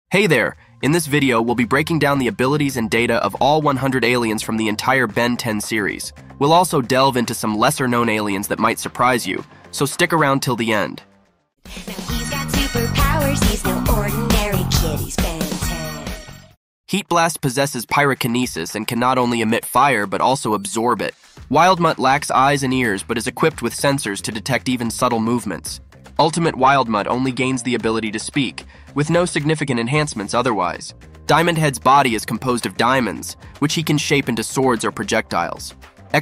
Hey there! In this video, we'll be breaking down the abilities and data of all 100 aliens from the entire Ben 10 series. We'll also delve into some lesser-known aliens that might surprise you, so stick around till the end. Now he's got superpowers, he's no ordinary kid, he's Ben 10. Heat Blast possesses pyrokinesis and can not only emit fire but also absorb it. Wildmutt lacks eyes and ears but is equipped with sensors to detect even subtle movements. Ultimate Wildmutt only gains the ability to speak, with no significant enhancements otherwise. Diamondhead's body is composed of diamonds, which he can shape into swords or projectiles.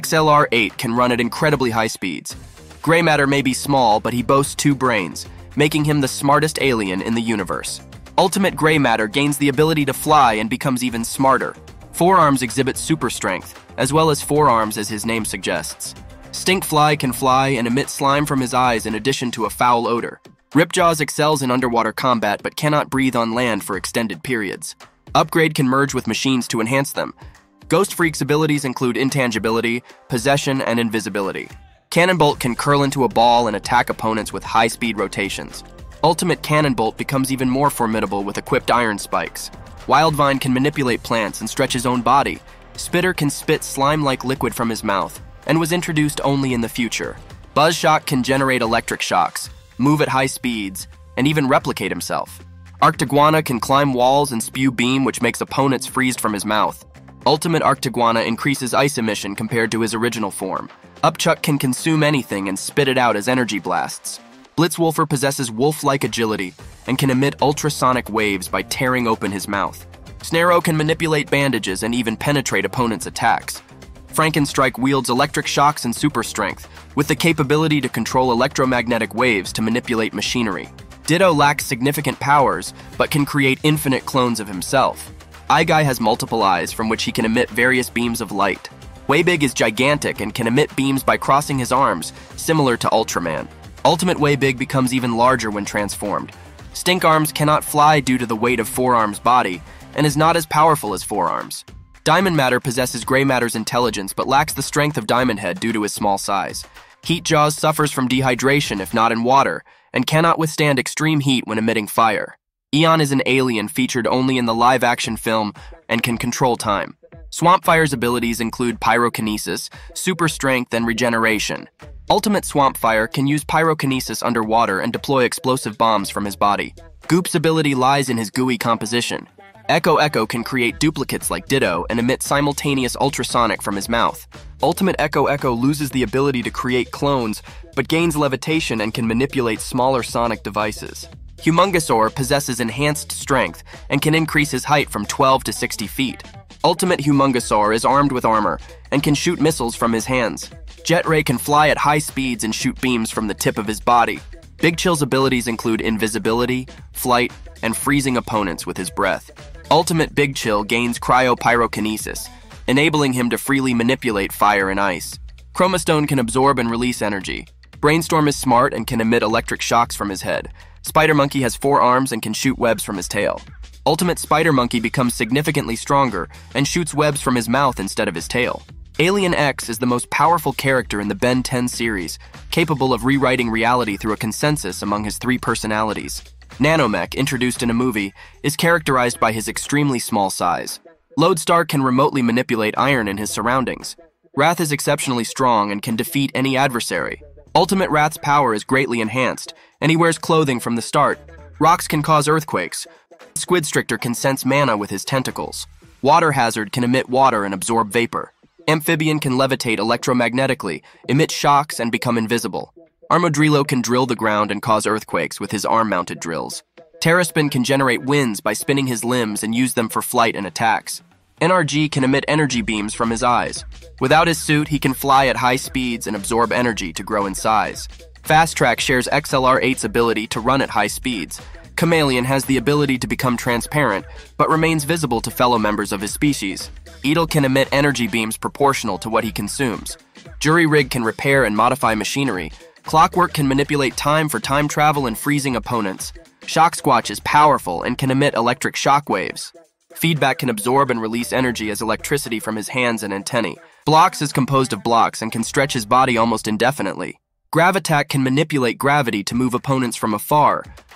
XLR-8 can run at incredibly high speeds. Gray Matter may be small, but he boasts 2 brains, making him the smartest alien in the universe. Ultimate Gray Matter gains the ability to fly and becomes even smarter. Forearms exhibit super strength, as well as forearms as his name suggests. Stinkfly can fly and emit slime from his eyes in addition to a foul odor. Ripjaws excels in underwater combat but cannot breathe on land for extended periods. Upgrade can merge with machines to enhance them. Ghost Freak's abilities include intangibility, possession, and invisibility. Cannonbolt can curl into a ball and attack opponents with high-speed rotations. Ultimate Cannonbolt becomes even more formidable with equipped iron spikes. Wildvine can manipulate plants and stretch his own body. Spitter can spit slime-like liquid from his mouth, and was introduced only in the future. Buzzshock can generate electric shocks, move at high speeds, and even replicate himself. Arctiguana can climb walls and spew beam which makes opponents freeze from his mouth. Ultimate Arctiguana increases ice emission compared to his original form. Upchuck can consume anything and spit it out as energy blasts. Blitzwolfer possesses wolf-like agility and can emit ultrasonic waves by tearing open his mouth. Snarrow can manipulate bandages and even penetrate opponents' attacks. Frankenstrike wields electric shocks and super strength, with the capability to control electromagnetic waves to manipulate machinery. Ditto lacks significant powers, but can create infinite clones of himself. Eyeguy has multiple eyes from which he can emit various beams of light. Waybig is gigantic and can emit beams by crossing his arms, similar to Ultraman. Ultimate Waybig becomes even larger when transformed. Stinkarms cannot fly due to the weight of Forearm's body, and is not as powerful as Forearms. Diamond Matter possesses Gray Matter's intelligence but lacks the strength of Diamondhead due to his small size. Heatjaws suffers from dehydration if not in water, and cannot withstand extreme heat when emitting fire. Eon is an alien featured only in the live-action film and can control time. Swampfire's abilities include pyrokinesis, super strength, and regeneration. Ultimate Swampfire can use pyrokinesis underwater and deploy explosive bombs from his body. Goop's ability lies in his gooey composition. Echo can create duplicates like Ditto and emit simultaneous ultrasonic from his mouth. Ultimate Echo loses the ability to create clones, but gains levitation and can manipulate smaller sonic devices. Humungosaur possesses enhanced strength and can increase his height from 12 to 60 feet. Ultimate Humungosaur is armed with armor and can shoot missiles from his hands. Jetray can fly at high speeds and shoot beams from the tip of his body. Big Chill's abilities include invisibility, flight, and freezing opponents with his breath. Ultimate Big Chill gains cryopyrokinesis, enabling him to freely manipulate fire and ice. Chromastone can absorb and release energy. Brainstorm is smart and can emit electric shocks from his head. Spider Monkey has 4 arms and can shoot webs from his tail. Ultimate Spider Monkey becomes significantly stronger and shoots webs from his mouth instead of his tail. Alien X is the most powerful character in the Ben 10 series, capable of rewriting reality through a consensus among his 3 personalities. Nanomech, introduced in a movie, is characterized by his extremely small size. Lodestar can remotely manipulate iron in his surroundings. Wrath is exceptionally strong and can defeat any adversary. Ultimate Wrath's power is greatly enhanced, and he wears clothing from the start. Rocks can cause earthquakes. Squidstrictor can sense mana with his tentacles. Water Hazard can emit water and absorb vapor. Amphibian can levitate electromagnetically, emit shocks, and become invisible. Armadrillo can drill the ground and cause earthquakes with his arm-mounted drills. Terraspin can generate winds by spinning his limbs and use them for flight and attacks. NRG can emit energy beams from his eyes. Without his suit, he can fly at high speeds and absorb energy to grow in size. Fast Track shares XLR-8's ability to run at high speeds. Chameleon has the ability to become transparent, but remains visible to fellow members of his species. Edel can emit energy beams proportional to what he consumes. Jury Rig can repair and modify machinery. Clockwork can manipulate time for time travel and freezing opponents. Shock Squatch is powerful and can emit electric shock waves. Feedback can absorb and release energy as electricity from his hands and antennae. Blocks is composed of blocks and can stretch his body almost indefinitely. Gravitack can manipulate gravity to move opponents from afar.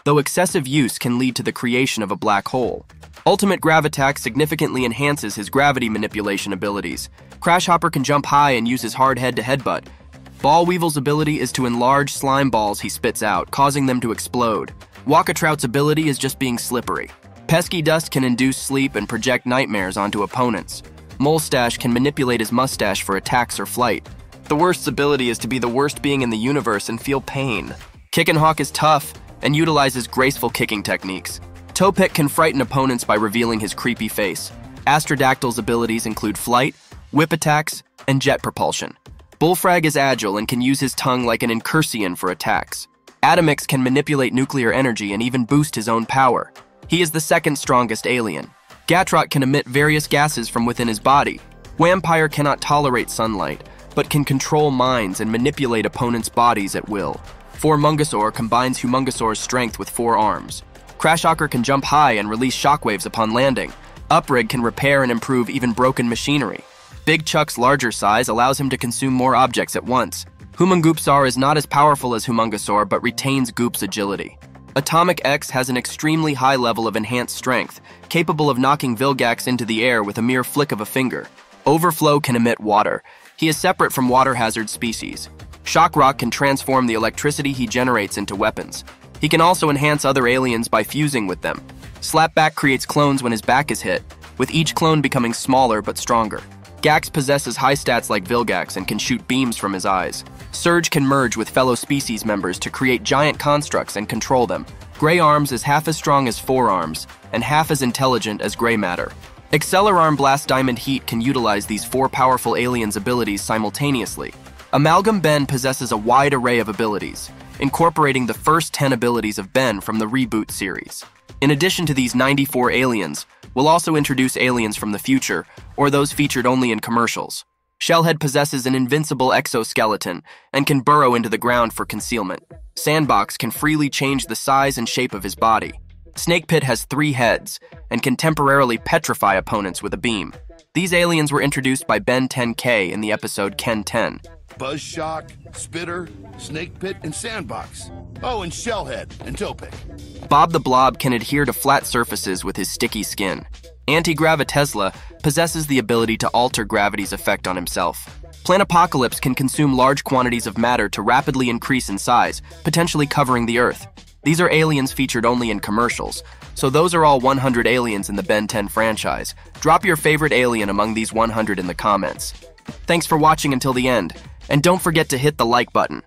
though excessive use can lead to the creation of a black hole. Ultimate Gravitax significantly enhances his gravity manipulation abilities. Crashhopper can jump high and use his hard head to headbutt. Ball Weevil's ability is to enlarge slime balls he spits out, causing them to explode. Walkatrout's ability is just being slippery. Pesky Dust can induce sleep and project nightmares onto opponents. Molestache can manipulate his mustache for attacks or flight. The Worst's ability is to be the worst being in the universe and feel pain. Kickenhawk is tough and utilizes graceful kicking techniques. Toepick can frighten opponents by revealing his creepy face. Astrodactyl's abilities include flight, whip attacks, and jet propulsion. Bullfrag is agile and can use his tongue like an incursion for attacks. Atomix can manipulate nuclear energy and even boost his own power. He is the second strongest alien. Gatrot can emit various gases from within his body. Vampire cannot tolerate sunlight, but can control minds and manipulate opponents' bodies at will. Formungosaur combines Humungosaur's strength with 4 arms. Crashhawker can jump high and release shockwaves upon landing. Uprig can repair and improve even broken machinery. Big Chuck's larger size allows him to consume more objects at once. Humungoopsar is not as powerful as Humungosaur but retains Goop's agility. Atomic X has an extremely high level of enhanced strength, capable of knocking Vilgax into the air with a mere flick of a finger. Overflow can emit water. He is separate from water hazard species. Shockrock can transform the electricity he generates into weapons. He can also enhance other aliens by fusing with them. Slapback creates clones when his back is hit, with each clone becoming smaller but stronger. Gax possesses high stats like Vilgax and can shoot beams from his eyes. Surge can merge with fellow species members to create giant constructs and control them. Grey Arms is half as strong as Forearms and half as intelligent as Grey Matter. Accelerarm Blast Diamond Heat can utilize these 4 powerful aliens' abilities simultaneously. Amalgam Ben possesses a wide array of abilities, incorporating the first 10 abilities of Ben from the Reboot series. In addition to these 94 aliens, we'll also introduce aliens from the future, or those featured only in commercials. Shellhead possesses an invincible exoskeleton and can burrow into the ground for concealment. Sandbox can freely change the size and shape of his body. Snake Pit has 3 heads and can temporarily petrify opponents with a beam. These aliens were introduced by Ben 10K in the episode Ken 10. Buzzshock, Spitter, Snake Pit, and Sandbox. Oh, and Shellhead and Toepick. Bob the Blob can adhere to flat surfaces with his sticky skin. Anti-Gravitesla possesses the ability to alter gravity's effect on himself. Planapocalypse can consume large quantities of matter to rapidly increase in size, potentially covering the Earth. These are aliens featured only in commercials, so those are all 100 aliens in the Ben 10 franchise. Drop your favorite alien among these 100 in the comments. Thanks for watching until the end, and don't forget to hit the like button.